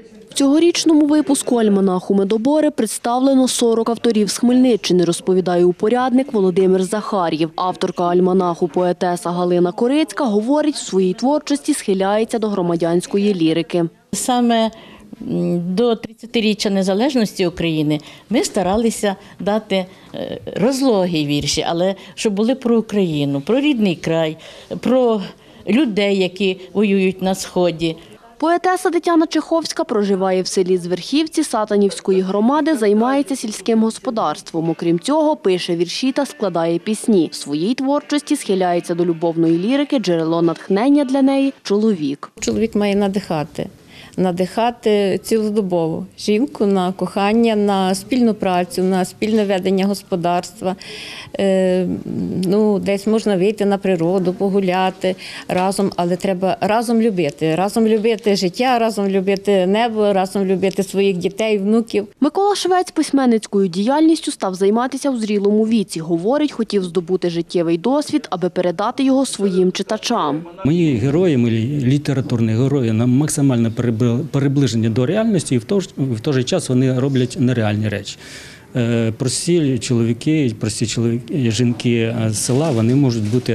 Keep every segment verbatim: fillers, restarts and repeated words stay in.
В цьогорічному випуску альманаху «Медобори» представлено сорок авторів з Хмельниччини, розповідає упорядник Володимир Захар'єв. Авторка альманаху, поетеса Галина Корицька, говорить, в своїй творчості схиляється до громадянської лірики. Саме до тридцятиріччя незалежності України ми старалися дати розлогі вірші, але щоб були про Україну, про рідний край, про людей, які воюють на Сході. Поетеса Тетяна Чеховська проживає в селі Зверхівці Сатанівської громади, займається сільським господарством. Окрім цього, пише вірші та складає пісні. В своїй творчості схиляється до любовної лірики, джерело натхнення для неї – чоловік. Чоловік має надихати. Надихати цілодобово жінку на кохання, на спільну працю, на спільне ведення господарства. Е, ну, десь можна вийти на природу, погуляти разом, але треба разом любити. Разом любити життя, разом любити небо, разом любити своїх дітей, внуків. Микола Швець письменницькою діяльністю став займатися у зрілому віці. Говорить, хотів здобути життєвий досвід, аби передати його своїм читачам. Мої герої, мої літературні герої, нам максимально переближені до реальності, і в той, в той же час вони роблять нереальні речі. Прості чоловіки, прості чоловіки, жінки з села, вони можуть бути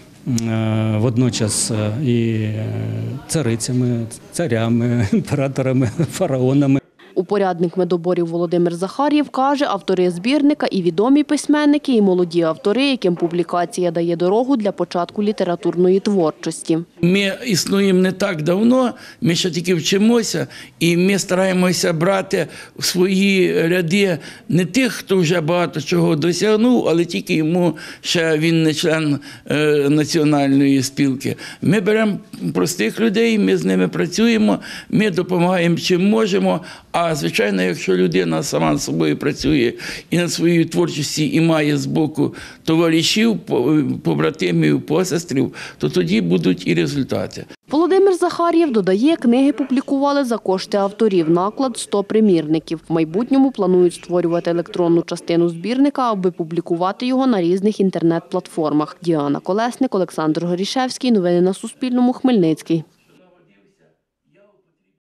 водночас і царицями, царями, імператорами, фараонами. Упорядник медоборів Володимир Захар'єв каже, автори збірника і відомі письменники, і молоді автори, яким публікація дає дорогу для початку літературної творчості. Ми існуємо не так давно, ми ще тільки вчимося, і ми стараємося брати в свої ряди не тих, хто вже багато чого досягнув, але тільки йому ще він не член е, національної спілки. Ми беремо простих людей, ми з ними працюємо, ми допомагаємо чим можемо, а звичайно, якщо людина сама з собою працює і над своєю творчістю і має з боку товаришів, побратимів, посестрів, то тоді будуть і результати. Володимир Захар'єв додає, книги публікували за кошти авторів, наклад сто примірників. В майбутньому планують створювати електронну частину збірника, аби публікувати його на різних інтернет-платформах. Діана Колесник, Олександр Горішевський. Новини на Суспільному. Хмельницький.